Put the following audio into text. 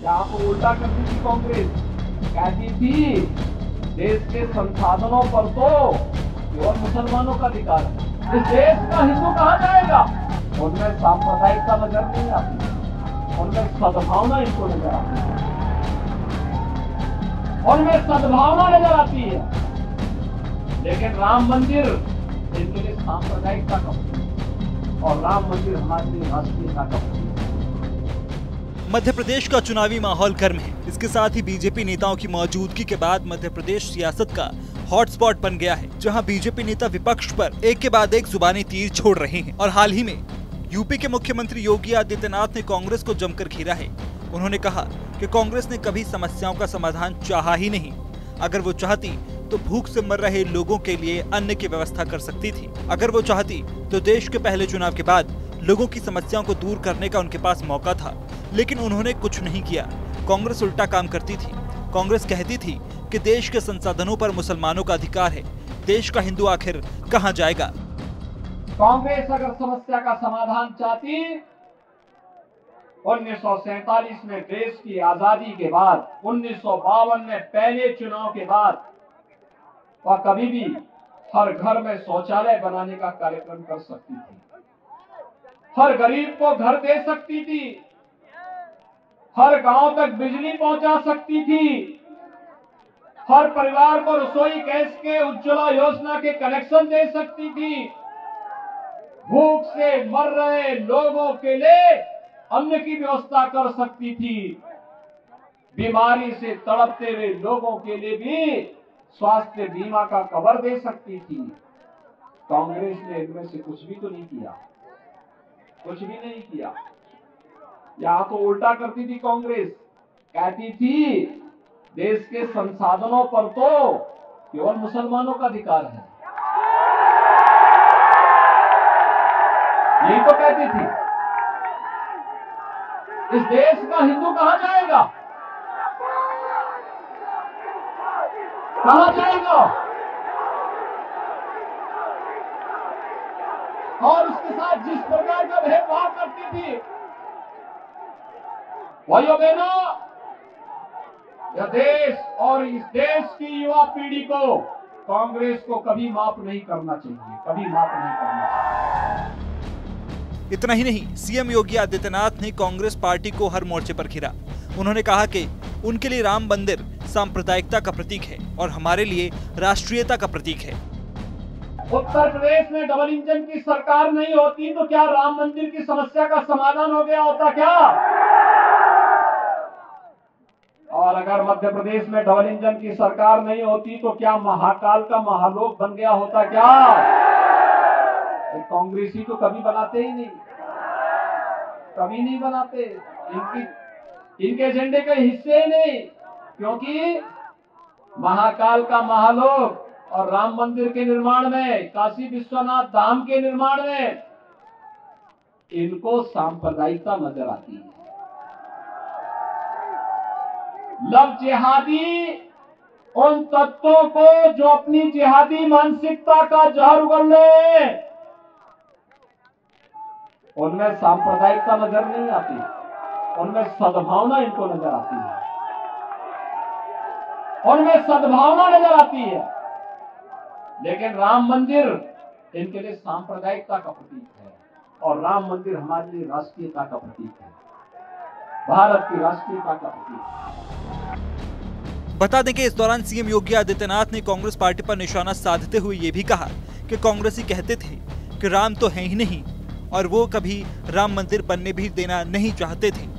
यहाँ तो उल्टा करती थी कांग्रेस, कहती थी देश के संसाधनों पर तो केवल मुसलमानों का अधिकार है, इस देश का हिंदू कहाँ जाएगा। उनमें सांप्रदायिकता नजर नहीं आती, उनमें सद्भावना इनको नजर आती है, उनमें सद्भावना नजर आती है। लेकिन राम मंदिर इनके लिए सांप्रदायिकता का प्रतीक और राम मंदिर हमारे लिए राष्ट्रीयता का प्रतीक। मध्य प्रदेश का चुनावी माहौल गर्म है। इसके साथ ही बीजेपी नेताओं की मौजूदगी के बाद मध्य प्रदेश सियासत का हॉटस्पॉट बन गया है, जहां बीजेपी नेता विपक्ष पर एक के बाद एक जुबानी तीर छोड़ रहे हैं। और हाल ही में यूपी के मुख्यमंत्री योगी आदित्यनाथ ने कांग्रेस को जमकर घेरा है। उन्होंने कहा कि कांग्रेस ने कभी समस्याओं का समाधान चाहा ही नहीं। अगर वो चाहती तो भूख से मर रहे लोगों के लिए अन्न की व्यवस्था कर सकती थी। अगर वो चाहती तो देश के पहले चुनाव के बाद लोगों की समस्याओं को दूर करने का उनके पास मौका था, लेकिन उन्होंने कुछ नहीं किया। कांग्रेस उल्टा काम करती थी। कांग्रेस कहती थी कि देश के संसाधनों पर मुसलमानों का अधिकार है, देश का हिंदू आखिर कहां जाएगा। कांग्रेस अगर समस्या का समाधान चाहती 1947 में देश की आजादी के बाद, 1952 में पहले चुनाव के बाद, वह कभी भी हर घर में शौचालय बनाने का कार्यक्रम कर सकती थी, हर गरीब को घर दे सकती थी, हर गांव तक बिजली पहुंचा सकती थी, हर परिवार को रसोई गैस के उज्ज्वला योजना के कनेक्शन दे सकती थी, भूख से मर रहे लोगों के लिए अन्न की व्यवस्था कर सकती थी, बीमारी से तड़पते हुए लोगों के लिए भी स्वास्थ्य बीमा का कवर दे सकती थी। कांग्रेस ने इनमें से कुछ भी तो नहीं किया, कुछ भी नहीं किया। यहां तो उल्टा करती थी कांग्रेस, कहती थी देश के संसाधनों पर तो केवल मुसलमानों का अधिकार है, यही तो कहती थी। इस देश का हिंदू कहां जाएगा, कहां जाएगा। और उसके साथ जिस प्रकार का भेदभाव करती थी, भाइयों बहनों, यह देश और इस देश की युवा पीढ़ी को कांग्रेस को कभी माफ नहीं करना चाहिए, कभी माफ नहीं करना चाहिए। इतना ही नहीं, सीएम योगी आदित्यनाथ ने कांग्रेस पार्टी को हर मोर्चे पर घेरा। उन्होंने कहा कि उनके लिए राम मंदिर सांप्रदायिकता का प्रतीक है और हमारे लिए राष्ट्रीयता का प्रतीक है। उत्तर प्रदेश में डबल इंजन की सरकार नहीं होती तो क्या राम मंदिर की समस्या का समाधान हो गया होता क्या? और अगर मध्य प्रदेश में डबल इंजन की सरकार नहीं होती तो क्या महाकाल का महालोक बन गया होता क्या? कांग्रेसी तो कभी बनाते ही नहीं, कभी नहीं बनाते, इनके एजेंडे के हिस्से ही नहीं, क्योंकि महाकाल का महालोक और राम मंदिर के निर्माण में, काशी विश्वनाथ धाम के निर्माण में इनको सांप्रदायिकता नजर आती है। लव जिहादी उन तत्वों को जो अपनी जिहादी मानसिकता का जहर उगल रहे हैं, उनमें सांप्रदायिकता नजर नहीं आती, उनमें सद्भावना इनको नजर आती है, उनमें सद्भावना नजर आती है। लेकिन राम मंदिर इनके लिए सांप्रदायिकता का प्रतीक है और राम मंदिर हमारे लिए राष्ट्रीयता का प्रतीक है, भारत की राष्ट्रीयता का प्रतीक है। बता दें कि इस दौरान सीएम योगी आदित्यनाथ ने कांग्रेस पार्टी पर निशाना साधते हुए ये भी कहा कि कांग्रेसी कहते थे कि राम तो है ही नहीं और वो कभी राम मंदिर बनने भी देना नहीं चाहते थे।